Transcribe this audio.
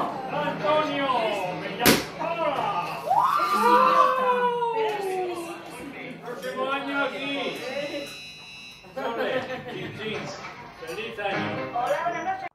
Antonio, hola. Próximo año aquí. Feliz año. Hola, buenas noches.